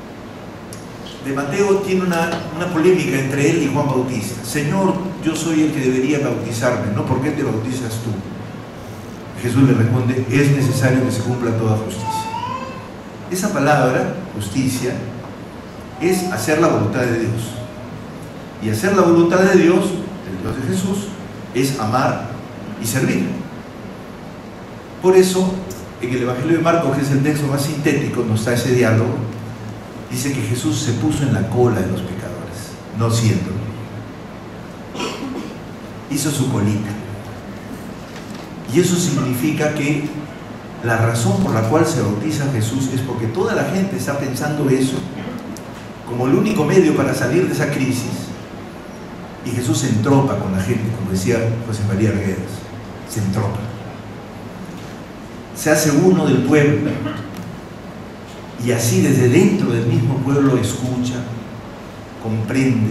Speaker 3: Mateo tiene una polémica entre él y Juan Bautista. Señor, yo soy el que debería bautizarme, ¿no? ¿Por qué te bautizas tú? Jesús le responde: es necesario que se cumpla toda justicia. Esa palabra, justicia, es hacer la voluntad de Dios. Y hacer la voluntad de Dios, el Dios de Jesús, es amar y servir. Por eso, en el Evangelio de Marcos, que es el texto más sintético, nos da ese diálogo. Dice que Jesús se puso en la cola de los pecadores, no siéndolo. Hizo su colita. Y eso significa que la razón por la cual se bautiza Jesús es porque toda la gente está pensando eso como el único medio para salir de esa crisis. Y Jesús se entropa con la gente, como decía José María Arguedas, se entropa. Se hace uno del pueblo. Y así desde dentro del mismo pueblo escucha, comprende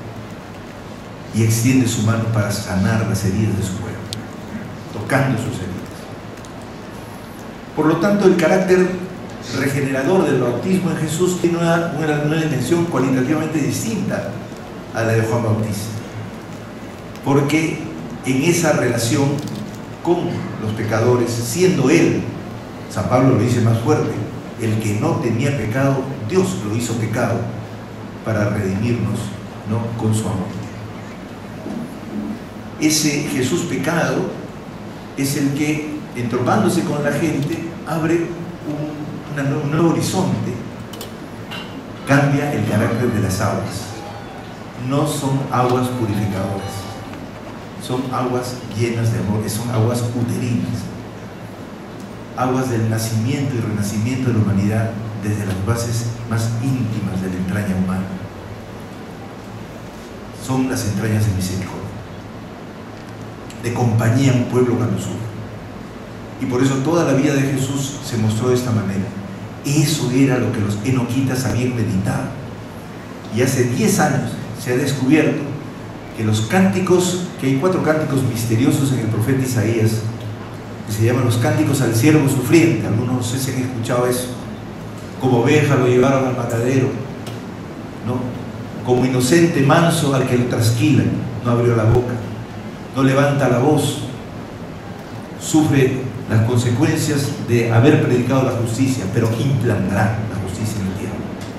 Speaker 3: y extiende su mano para sanar las heridas de su pueblo, tocando sus heridas. Por lo tanto, el carácter regenerador del bautismo en Jesús tiene una dimensión cualitativamente distinta a la de Juan Bautista, porque en esa relación con los pecadores, siendo él, San Pablo lo dice más fuerte, el que no tenía pecado, Dios lo hizo pecado para redimirnos, ¿no?, con su amor. Ese Jesús pecado es el que, entropándose con la gente, abre un nuevo horizonte, cambia el carácter de las aguas. No son aguas purificadoras, son aguas llenas de amor, son aguas uterinas, aguas del nacimiento y renacimiento de la humanidad desde las bases más íntimas de la entraña humana. Son las entrañas de misericordia, de compañía a un pueblo cuando sufre. Y por eso toda la vida de Jesús se mostró de esta manera. Eso era lo que los enoquitas habían meditado. Y hace 10 años se ha descubierto que los cánticos, que hay 4 cánticos misteriosos en el profeta Isaías, que se llaman los cánticos al siervo sufriente. Algunos no sé si han escuchado eso. Como oveja lo llevaron al matadero, ¿no? Como inocente manso al que le trasquilan, no abrió la boca, no levanta la voz, sufre las consecuencias de haber predicado la justicia, pero implantará la justicia en la tierra.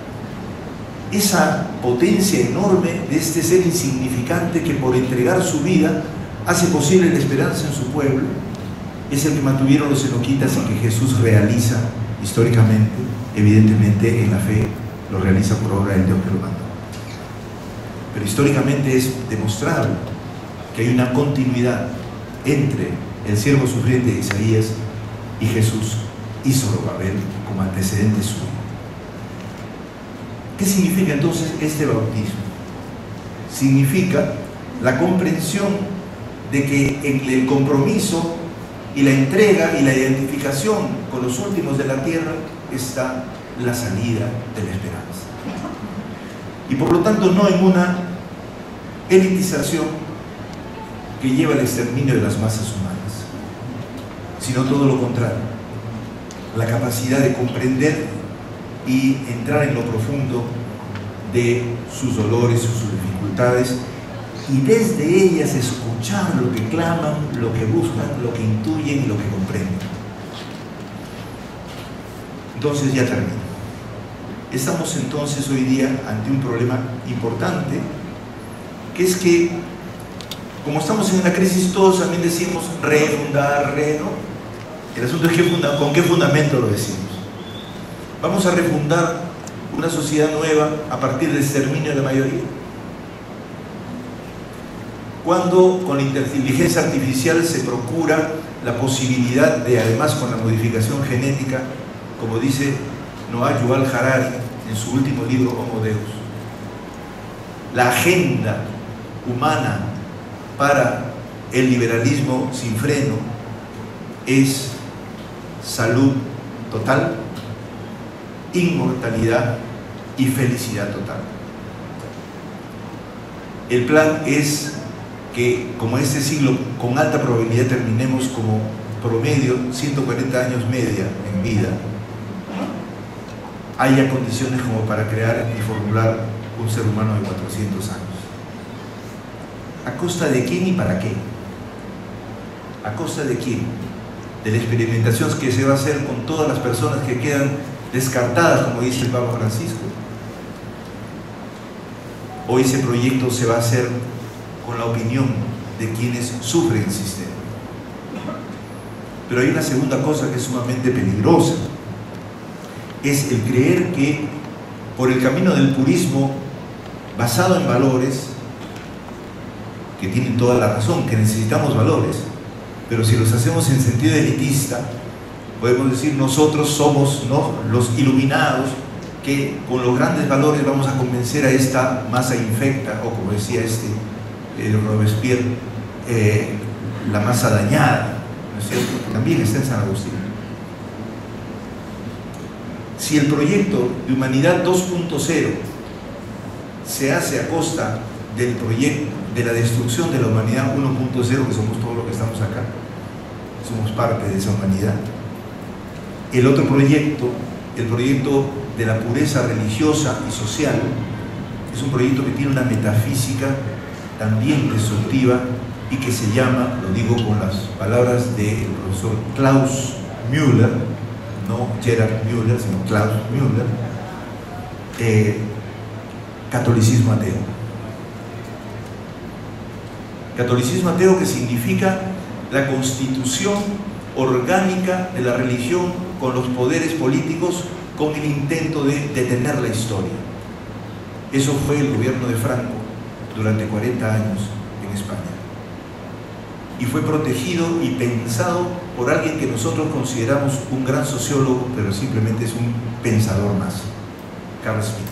Speaker 3: Esa potencia enorme de este ser insignificante que por entregar su vida hace posible la esperanza en su pueblo, es el que mantuvieron los enoquitas y que Jesús realiza históricamente, evidentemente en la fe, lo realiza por obra del Dios que lo mandó. Pero históricamente es demostrable que hay una continuidad entre el siervo sufriente de Isaías y Jesús y Zorobabel como antecedente suyo. ¿Qué significa entonces este bautismo? Significa la comprensión de que en el compromiso y la entrega y la identificación con los últimos de la tierra está la salida de la esperanza. Y por lo tanto no en una elitización que lleva al exterminio de las masas humanas, sino todo lo contrario, la capacidad de comprender y entrar en lo profundo de sus dolores, sus dificultades, y desde ellas escuchar lo que claman, lo que buscan, lo que intuyen y lo que comprenden. Entonces ya termino. Estamos entonces hoy día ante un problema importante, que es que, como estamos en una crisis, todos también decimos refundar, ¿no? El asunto es con qué fundamento lo decimos. Vamos a refundar una sociedad nueva a partir del exterminio de la mayoría. Cuando con la inteligencia artificial se procura la posibilidad de, además con la modificación genética, como dice Noah Yuval Harari en su último libro Homo Deus, la agenda humana para el liberalismo sin freno es salud total, inmortalidad y felicidad total. El plan es que, como este siglo con alta probabilidad terminemos como promedio 140 años media en vida, haya condiciones como para crear y formular un ser humano de 400 años. ¿A costa de quién y para qué? ¿A costa de quién? De la experimentación que se va a hacer con todas las personas que quedan descartadas, como dice el Papa Francisco. Hoy ese proyecto se va a hacer con la opinión de quienes sufren el sistema. Pero hay una segunda cosa que es sumamente peligrosa, es el creer que por el camino del purismo basado en valores, que tienen toda la razón, que necesitamos valores, pero si los hacemos en sentido elitista, podemos decir nosotros somos, ¿no?, los iluminados, que con los grandes valores vamos a convencer a esta masa infecta, o como decía Robespierre, la masa dañada, ¿no es cierto?, que también está en San Agustín. Si el proyecto de Humanidad 2.0 se hace a costa del proyecto de la destrucción de la humanidad 1.0, que somos todos los que estamos acá, somos parte de esa humanidad, el otro proyecto, el proyecto de la pureza religiosa y social, es un proyecto que tiene una metafísica también destructiva y que se llama, lo digo con las palabras del profesor Klaus Müller, no Gerhard Müller, sino Klaus Müller, catolicismo ateo. Catolicismo ateo, que significa la constitución orgánica de la religión con los poderes políticos, con el intento de detener la historia. Eso fue el gobierno de Franco durante 40 años en España. Y fue protegido y pensado por alguien que nosotros consideramos un gran sociólogo, pero simplemente es un pensador más, Carl Schmitt.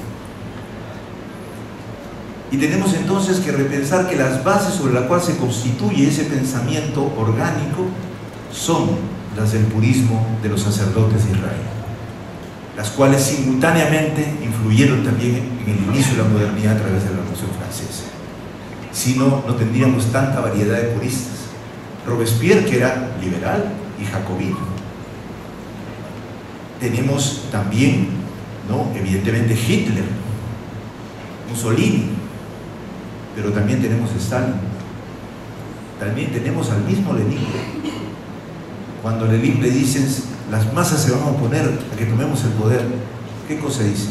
Speaker 3: Y tenemos entonces que repensar que las bases sobre las cuales se constituye ese pensamiento orgánico son las del purismo de los sacerdotes de Israel, las cuales simultáneamente influyeron también en el inicio de la modernidad a través de la Revolución Francesa. Si no, no tendríamos tanta variedad de puristas. Robespierre, que era liberal y jacobino. Tenemos también, ¿no?, evidentemente Hitler, Mussolini, pero también tenemos a Stalin, también tenemos al mismo Lenin. Cuando a Lenin le dicen las masas se van a oponer a que tomemos el poder, ¿qué cosa dice?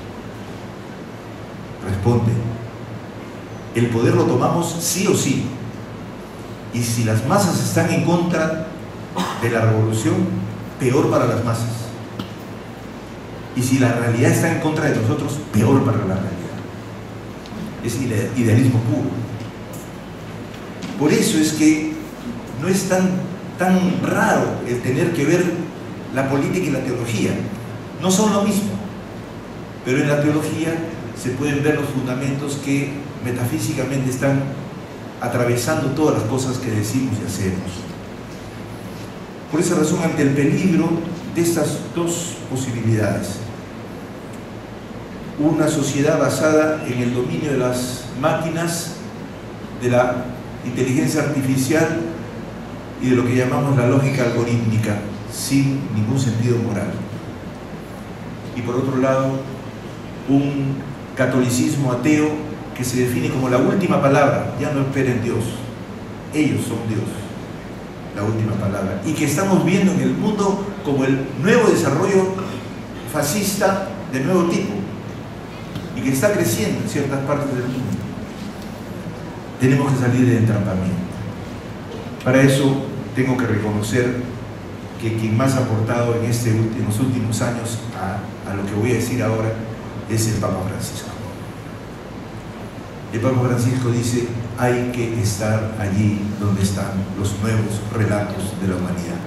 Speaker 3: Responde: el poder lo tomamos sí o sí, y si las masas están en contra de la revolución, peor para las masas, y si la realidad está en contra de nosotros, peor para la realidad. Es idealismo puro. Por eso es que no es tan raro el tener que ver la política y la teología. No son lo mismo, pero en la teología se pueden ver los fundamentos que metafísicamente están atravesando todas las cosas que decimos y hacemos. Por esa razón, ante el peligro de estas dos posibilidades, una sociedad basada en el dominio de las máquinas, de la inteligencia artificial y de lo que llamamos la lógica algorítmica, sin ningún sentido moral. Y por otro lado, un catolicismo ateo que se define como la última palabra, ya no esperen Dios, ellos son Dios, la última palabra, y que estamos viendo en el mundo como el nuevo desarrollo fascista de nuevo tipo, y que está creciendo en ciertas partes del mundo. Tenemos que salir del entrampamiento. Para eso tengo que reconocer que quien más ha aportado en los últimos años a lo que voy a decir ahora es el Papa Francisco. El Papa Francisco dice: hay que estar allí donde están los nuevos relatos de la humanidad.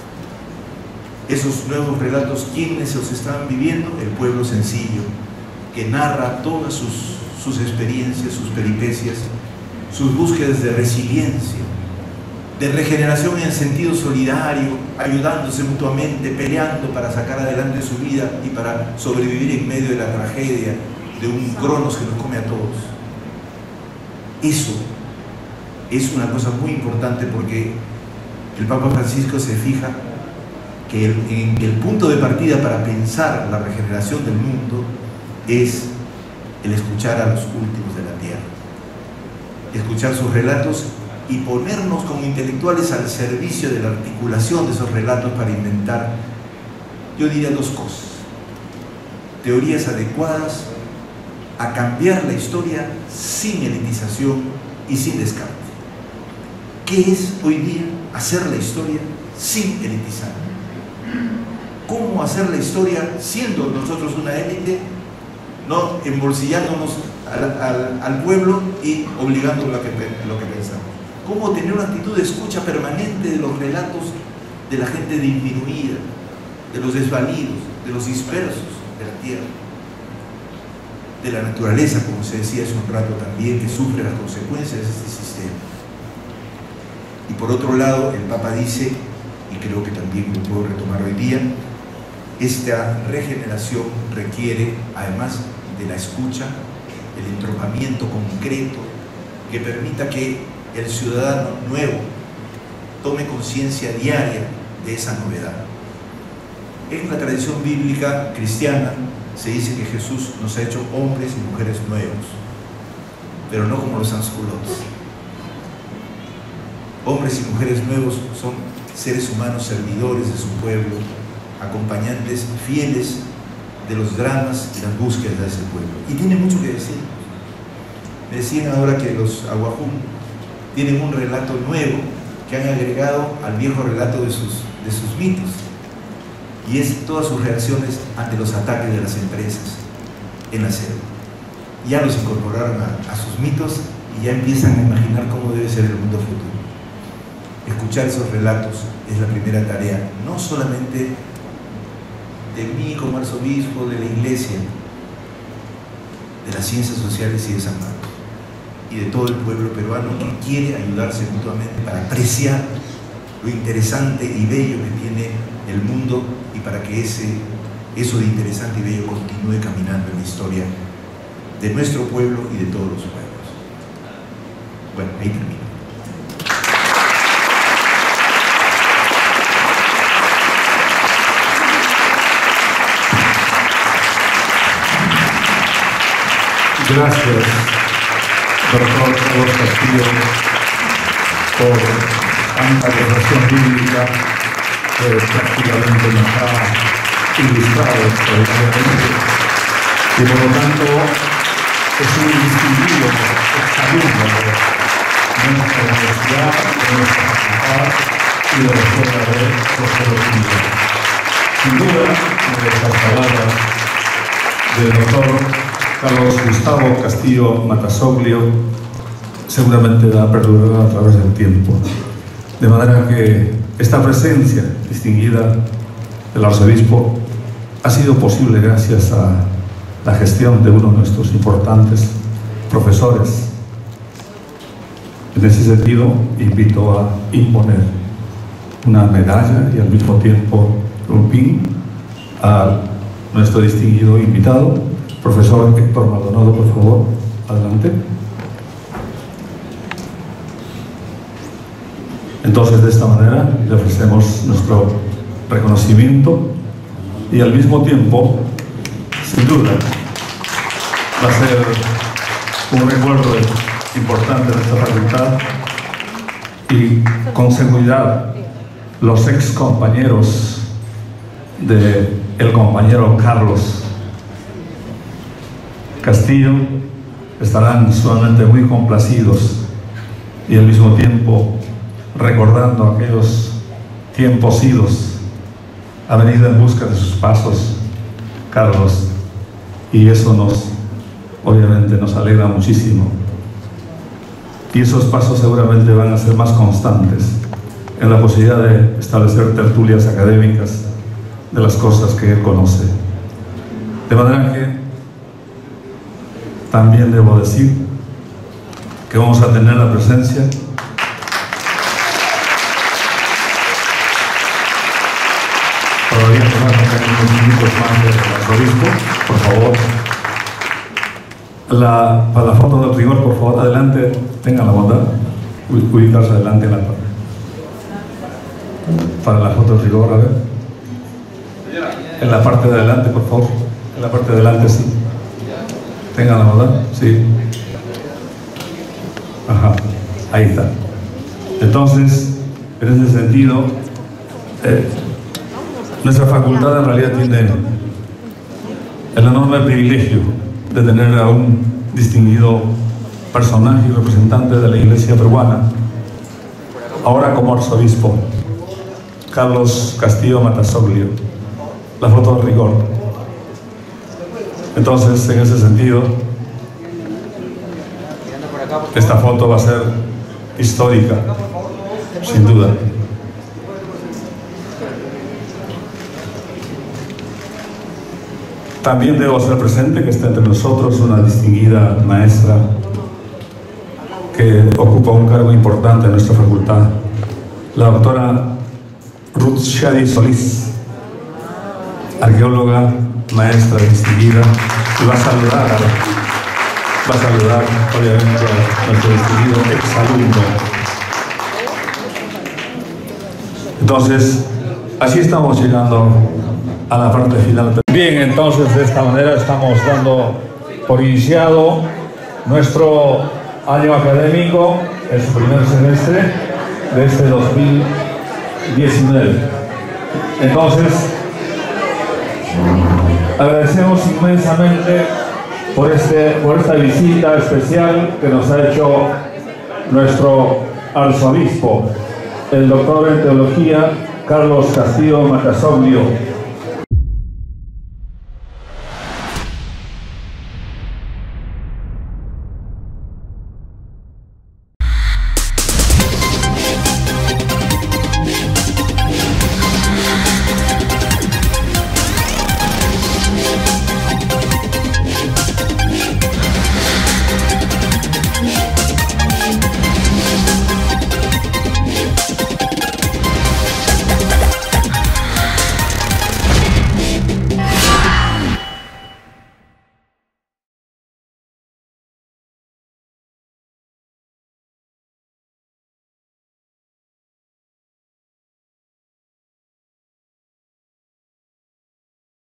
Speaker 3: Esos nuevos relatos, ¿quiénes los están viviendo? El pueblo sencillo, que narra todas sus experiencias, sus peripecias, sus búsquedas de resiliencia, de regeneración en sentido solidario, ayudándose mutuamente, peleando para sacar adelante su vida y para sobrevivir en medio de la tragedia de un Cronos que nos come a todos. Eso es una cosa muy importante, porque el Papa Francisco se fija que el punto de partida para pensar la regeneración del mundo es el escuchar a los últimos de la tierra, escuchar sus relatos y ponernos como intelectuales al servicio de la articulación de esos relatos para inventar, yo diría, dos cosas: teorías adecuadas a cambiar la historia sin elitización y sin descarte. ¿Qué es hoy día hacer la historia sin elitizar? ¿Cómo hacer la historia siendo nosotros una élite, no embolsillándonos al pueblo y obligándolo a lo que pensamos? ¿Cómo tener una actitud de escucha permanente de los relatos de la gente disminuida, de los desvalidos, de los dispersos de la tierra, de la naturaleza, como se decía hace un rato también, que sufre las consecuencias de este sistema? Y por otro lado, el Papa dice, y creo que también lo puedo retomar hoy día, esta regeneración requiere, además de la escucha, el entropamiento concreto que permita que el ciudadano nuevo tome conciencia diaria de esa novedad. En la tradición bíblica cristiana se dice que Jesús nos ha hecho hombres y mujeres nuevos, pero no como los sansculottes. Hombres y mujeres nuevos son seres humanos servidores de su pueblo, acompañantes fieles de los dramas y las búsquedas de ese pueblo. Y tiene mucho que decir. Me decían ahora que los aguajún tienen un relato nuevo que han agregado al viejo relato de sus mitos, y es todas sus reacciones ante los ataques de las empresas en la selva. Ya los incorporaron a sus mitos y ya empiezan a imaginar cómo debe ser el mundo futuro. Escuchar esos relatos es la primera tarea, no solamente de mí como arzobispo, de la Iglesia, de las ciencias sociales y de San Marcos, y de todo el pueblo peruano que quiere ayudarse mutuamente para apreciar lo interesante y bello que tiene el mundo, y para que eso de interesante y bello continúe caminando en la historia de nuestro pueblo y de todos los pueblos. Bueno, ahí termino.
Speaker 1: gracias, doctor Carlos Castillo, por tanta reflexión bíblica que prácticamente nos ha ilustrado extraordinariamente y por lo tanto es un distinguido exalumno de nuestra universidad, de nuestra facultad y de la Escuela de Sociología. Sin duda, las palabras del doctor Carlos Gustavo Castillo Matasoglio seguramente va a perdurar a través del tiempo. De manera que esta presencia distinguida del arzobispo ha sido posible gracias a la gestión de uno de nuestros importantes profesores. En ese sentido, invito a imponer una medalla y al mismo tiempo un pin a nuestro distinguido invitado, profesor Héctor Maldonado, por favor, adelante. Entonces, de esta manera, le ofrecemos nuestro reconocimiento y al mismo tiempo, sin duda, va a ser un recuerdo importante de nuestra facultad y con seguridad los ex compañeros del compañero Carlos Castillo estarán sumamente muy complacidos y al mismo tiempo recordando aquellos tiempos idos. Ha venido en busca de sus pasos Carlos y eso obviamente nos alegra muchísimo y esos pasos seguramente van a ser más constantes en la posibilidad de establecer tertulias académicas de las cosas que él conoce. De manera que también debo decir que vamos a tener la presencia todavía unos minutos más del arzobispo, por favor. Para la foto del rigor, por favor, adelante, tengan la bondad, ubicarse adelante en la parte. Para la foto del rigor, a ver. En la parte de adelante, por favor. En la parte de adelante, sí. Tengan la bondad, sí. Ajá, ahí está. Entonces, en ese sentido, nuestra facultad en realidad tiene el enorme privilegio de tener a un distinguido personaje y representante de la Iglesia peruana, ahora como arzobispo, Carlos Castillo Matasoglio. La foto de rigor. Entonces, en ese sentido, esta foto va a ser histórica, sin duda. También debo hacer presente que está entre nosotros una distinguida maestra que ocupa un cargo importante en nuestra facultad, la doctora Ruth Shadi Solís, arqueóloga, maestra distinguida, y va a saludar obviamente a nuestro distinguido exalumno. Entonces, así estamos llegando a la parte final. Bien, entonces de esta manera estamos dando por iniciado nuestro año académico, el primer semestre de este 2019. Entonces, agradecemos inmensamente por esta visita especial que nos ha hecho nuestro arzobispo, el doctor en teología Carlos Castillo Matasoglio,